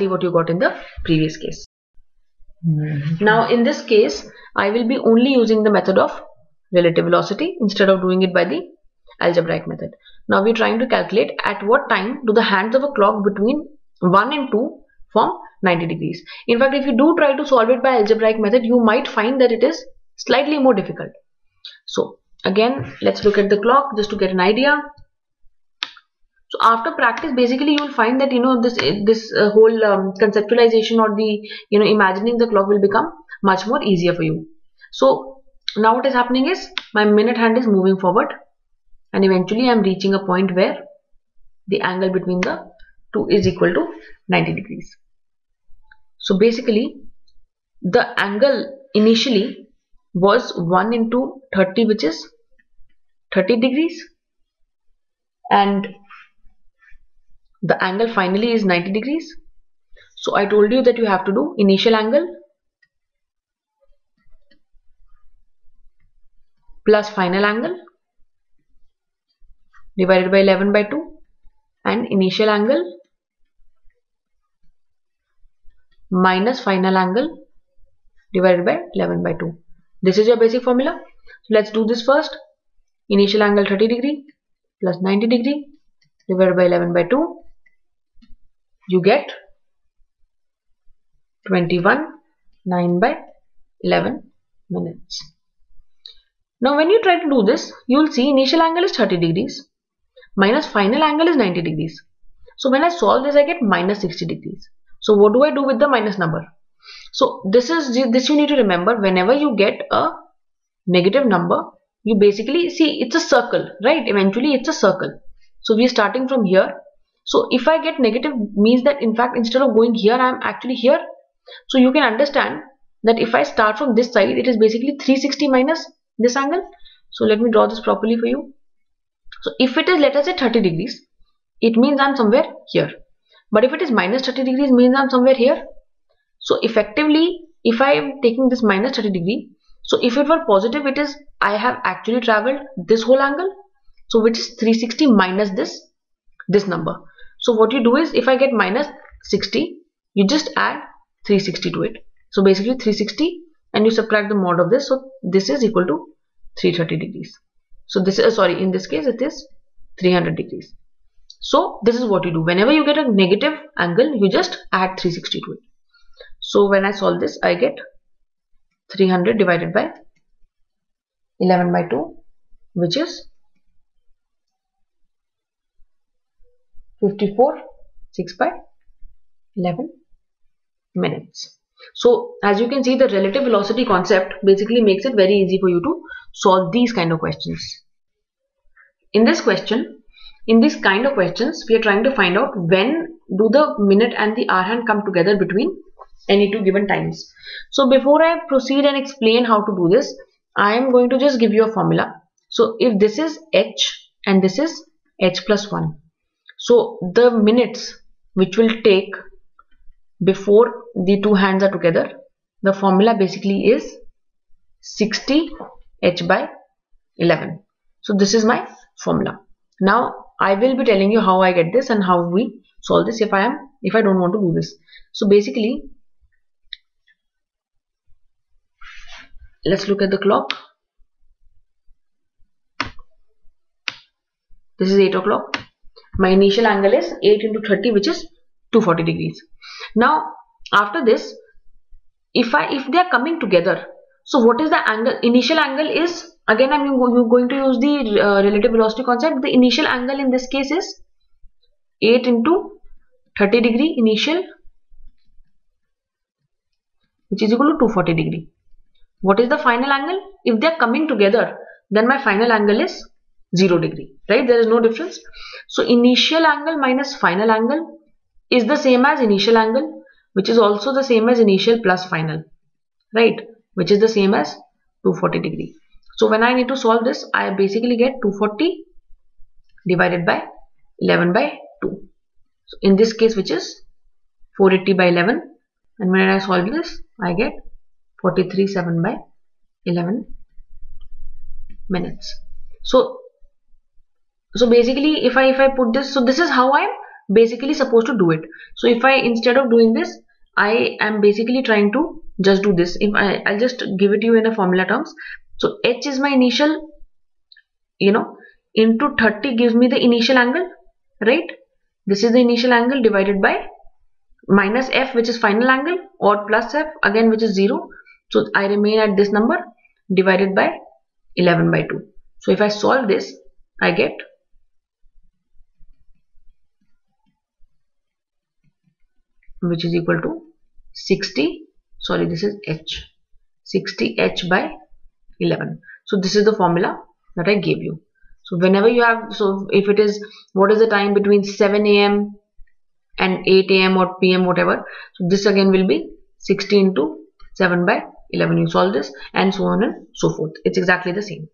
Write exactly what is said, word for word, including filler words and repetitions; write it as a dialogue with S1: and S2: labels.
S1: exactly what you got in the previous case. Mm-hmm. Now in this case, I will be only using the method of relative velocity instead of doing it by the algebraic method. Now we are trying to calculate at what time do the hands of a clock between one and two form ninety degrees. In fact, if you do try to solve it by algebraic method, you might find that it is slightly more difficult. So again, let's look at the clock just to get an idea. So after practice, basically you will find that you know this this uh, whole um, conceptualization or the you know imagining the clock will become much more easier for you. So now what is happening is my minute hand is moving forward, and eventually I am reaching a point where the angle between the two is equal to ninety degrees. So basically the angle initially was one into thirty, which is thirty degrees, and the angle finally is ninety degrees. So I told you that you have to do initial angle plus final angle divided by eleven by two, and initial angle minus final angle divided by eleven by two. This is your basic formula. So let's do this first. Initial angle thirty degree plus ninety degree divided by eleven by two. You get twenty-one nine by eleven minutes. Now when you try to do this, you will see initial angle is thirty degrees minus final angle is ninety degrees. So when I solve this, I get minus sixty degrees. So what do I do with the minus number? So this is this you need to remember. Whenever you get a negative number, you basically see it's a circle, right? Eventually it's a circle. So we are starting from here. So if I get negative, means that in fact instead of going here, I am actually here. So you can understand that if I start from this side, it is basically three sixty minus this angle. So let me draw this properly for you. So if it is, let us say thirty degrees, it means I am somewhere here. But if it is minus thirty degrees, means I am somewhere here. So effectively, if I am taking this minus thirty degree, so if it were positive, it is I have actually traveled this whole angle. So which is three sixty minus this this number. So what you do is, if I get minus sixty, you just add three sixty to it. So basically three sixty, and you subtract the mod of this. So this is equal to three hundred thirty degrees. So this is, sorry, in this case it is three hundred degrees. So this is what you do. Whenever you get a negative angle, you just add three sixty to it. So when I solve this, I get three hundred divided by eleven by two, which is fifty-four six by eleven minutes. So as you can see, the relative velocity concept basically makes it very easy for you to solve these kind of questions. In this question, in this kind of questions, we are trying to find out when do the minute and the hour hand come together between any two given times. So before I proceed and explain how to do this, I am going to just give you a formula. So if this is h and this is h plus one, so the minutes which will take before the two hands are together, the formula basically is sixty h by eleven. So this is my formula. Now I will be telling you how I get this and how we solve this if I am if I don't want to do this. So basically, let's look at the clock. This is eight o'clock. My initial angle is eight into thirty, which is two hundred forty degrees. Now after this, if I if they are coming together, so what is the angle? Initial angle is, again I am going to use the uh, relative velocity concept. The initial angle in this case is eight into thirty degree initial, which is equal to two hundred forty degree. What is the final angle? If they are coming together, then my final angle is zero degree, right? There is no difference. So initial angle minus final angle is the same as initial angle, which is also the same as initial plus final, right? Which is the same as two hundred forty degree. So when I need to solve this, I basically get two hundred forty divided by eleven by two. So in this case, which is four hundred eighty by eleven, and when I solve this, I get forty-three seven by eleven minutes. So so basically, if I if I put this, so this is how I am basically supposed to do it. So if I, instead of doing this, I am basically trying to just do this. If I, I'll just give it to you in a formula terms. So H is my initial, you know, into thirty gives me the initial angle, right? This is the initial angle divided by minus F, which is final angle, or plus F again, which is zero. So I remain at this number divided by eleven by two. So if I solve this, I get which is equal to sixty, sorry, this is H, sixty H by eleven. So this is the formula that I gave you. So whenever you have, so if it is, what is the time between seven A M and eight A M or P M, whatever, so this again will be sixty into seven by eleven. You solve this and so on and so forth. It's exactly the same.